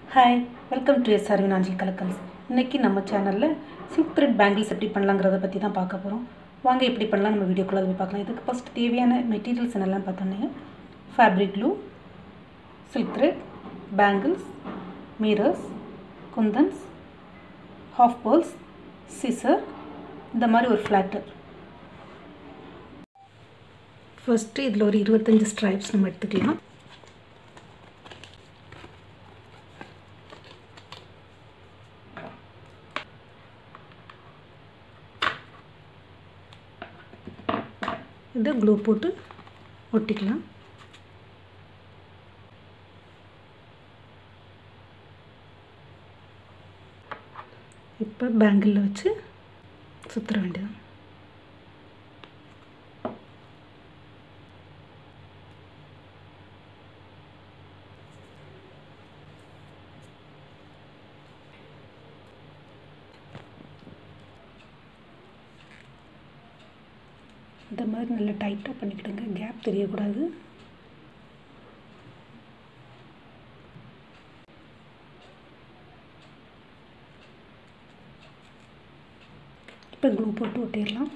Hi, welcome to SR வினாஞ்சில் கலக்கல்ஸ். இன்றைக்கி நம்ம சேனலில் சில்க் த்ரெட் பேங்கிள்ஸ் எப்படி பண்ணலாங்கிறத பற்றி தான் பார்க்க போகிறோம். வாங்க எப்படி பண்ணலாம் நம்ம வீடியோக்குள்ளே போய் பார்க்கலாம். இதுக்கு ஃபஸ்ட் தேவையான மெட்டீரியல்ஸ் என்னெல்லாம் பார்த்தோன்னே fabric glue, silk thread, bangles, mirrors, kundans, half pearls, scissor, இந்த மாதிரி ஒரு ஃப்ளாட்டர். ஃபஸ்ட்டு இதில் ஒரு 25 ஸ்ட்ரைப்ஸ் நம்ம எடுத்துக்கலாம். இதை க்ளூ போட்டு ஒட்டிக்கலாம். இப்போ பேங்கிளில் வச்சு சுற்ற வேண்டியது. இந்த மாதிரி நல்லா டைட்டாக பண்ணிக்கிடுங்க, கேப் தெரியக்கூடாது. இப்போ க்ளூ போட்டு ஒட்டிடலாம்.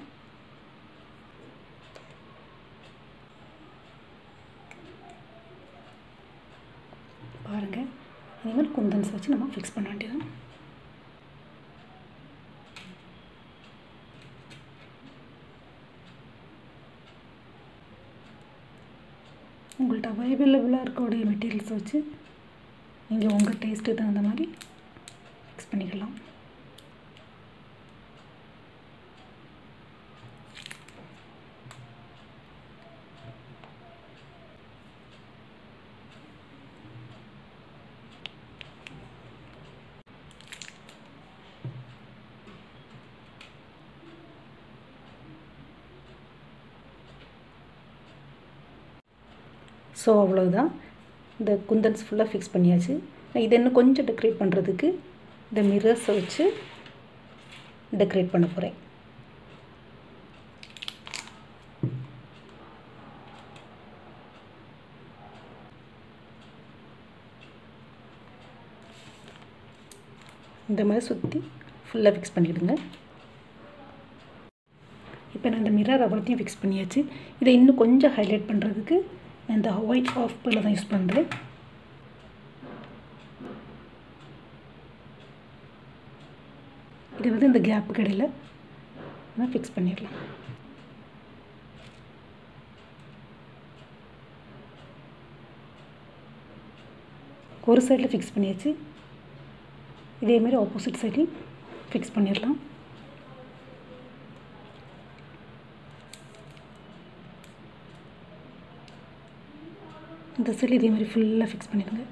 பாருங்கள், இந்த மாதிரி குந்தன்ஸ் வச்சு நம்ம ஃபிக்ஸ் பண்ண வேண்டியதான். உங்கள்கிட்ட அவைலபிளாக இருக்கக்கூடிய மெட்டீரியல்ஸ் வச்சு நீங்கள் உங்கள் டேஸ்ட்டுக்கு தகுந்த மாதிரி ஃபிக்ஸ் பண்ணிக்கலாம். ஸோ அவ்வளோதான், இந்த குந்தன்ஸ் ஃபுல்லாக ஃபிக்ஸ் பண்ணியாச்சு. இதை இன்னும் கொஞ்சம் டெக்கரேட் பண்ணுறதுக்கு இந்த மிரர்ஸை வச்சு டெக்கரேட் பண்ண போகிறேன். இந்த மாதிரி சுற்றி ஃபுல்லாக ஃபிக்ஸ் பண்ணிவிடுங்க. இப்போ நான் இந்த மிரர் அவ்வளோத்தையும் ஃபிக்ஸ் பண்ணியாச்சு. இதை இன்னும் கொஞ்சம் ஹைலைட் பண்ணுறதுக்கு நான் இந்த ஒயிட் ஆஃப் பேர்ல தான் யூஸ் பண்ணுறேன். இது வந்து இந்த கேப்புக்கு இடையில் நான் ஃபிக்ஸ் பண்ணிடலாம். ஒரு சைடில் ஃபிக்ஸ் பண்ணியாச்சு, இதேமாரி ஆப்போசிட் சைட்லையும் ஃபிக்ஸ் பண்ணிடலாம். இந்த சைடு இதே மாதிரி ஃபுல்லாக ஃபிக்ஸ் பண்ணிடுங்க.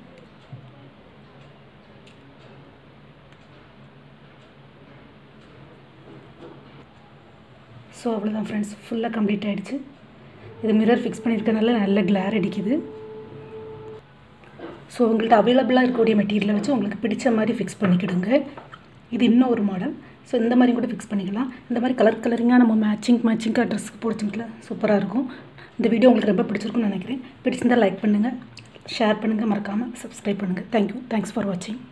ஸோ அவ்வளோதான் ஃப்ரெண்ட்ஸ், ஃபுல்லாக கம்ப்ளீட் ஆகிடுச்சு. இது மிரர் ஃபிக்ஸ் பண்ணியிருக்கனால நல்ல கிளார் அடிக்குது. ஸோ உங்கள்கிட்ட அவைலபிளாக இருக்கக்கூடிய மெட்டீரியலை வச்சு உங்களுக்கு பிடிச்ச மாதிரி ஃபிக்ஸ் பண்ணிக்கிடுங்க. இது இன்னும் ஒரு மாடல். ஸோ இந்த மாதிரி கூட ஃபிக்ஸ் பண்ணிக்கலாம். இந்த மாதிரி கலரிங்காக நம்ம மேட்சிங்காக ட்ரெஸ்க்கு போடுச்சிங்களா, சூப்பராக இருக்கும். இந்த வீடியோ உங்களுக்கு ரொம்ப பிடிச்சிருக்குன்னு நினைக்கிறேன். பிடிச்சிருந்தால் லைக் பண்ணுங்கள், ஷேர் பண்ணுங்கள், மறக்காமல் சப்ஸ்கிரைப் பண்ணுங்கள். தேங்க்யூ, தேங்க்ஸ் ஃபார் வாட்சிங்.